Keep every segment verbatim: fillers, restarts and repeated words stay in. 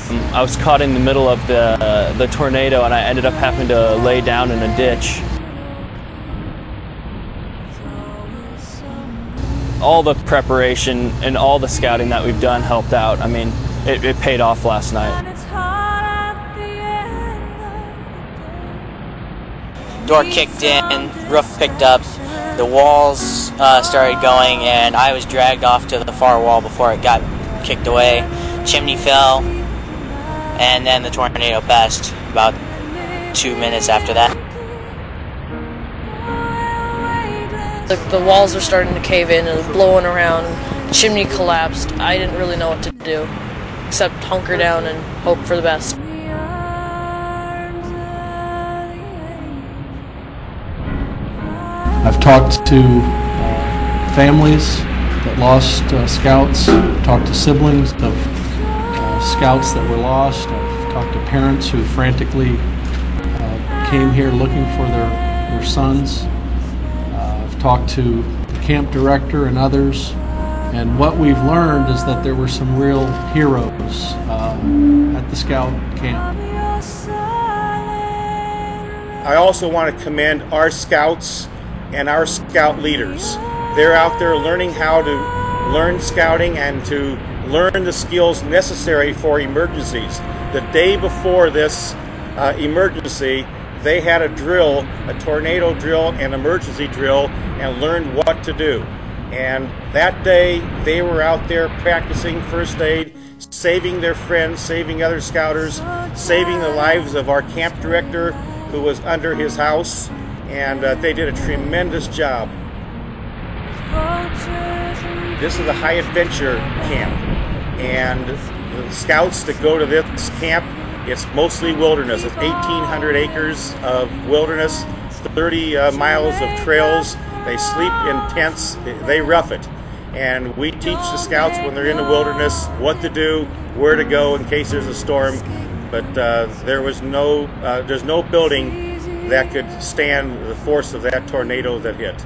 I was caught in the middle of the, uh, the tornado, and I ended up having to lay down in a ditch. All the preparation and all the scouting that we've done helped out. I mean, it, it paid off last night. Door kicked in, roof picked up, the walls uh, started going, and I was dragged off to the far wall before it got kicked away. Chimney fell, and then the tornado passed about two minutes after that. The, the walls were starting to cave in, it was blowing around, the chimney collapsed. I didn't really know what to do, except hunker down and hope for the best. I've talked to uh, families that lost uh, scouts, I've talked to siblings of uh, scouts that were lost, I've talked to parents who frantically uh, came here looking for their, their sons. Uh, I've talked to the camp director and others, and what we've learned is that there were some real heroes uh, at the scout camp. I also want to commend our scouts and our scout leaders. They're out there learning how to learn scouting and to learn the skills necessary for emergencies. The day before this uh, emergency, they had a drill, a tornado drill and emergency drill, and learned what to do. And that day, they were out there practicing first aid, saving their friends, saving other scouters, saving the lives of our camp director who was under his house. And uh, they did a tremendous job. This is a high adventure camp, and the scouts that go to this camp, it's mostly wilderness. It's eighteen hundred acres of wilderness, thirty uh, miles of trails. They sleep in tents, they rough it. And we teach the scouts when they're in the wilderness what to do, where to go in case there's a storm. But uh, there was no, uh, there's no building that could stand the force of that tornado that hit.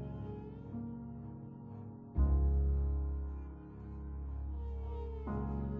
you.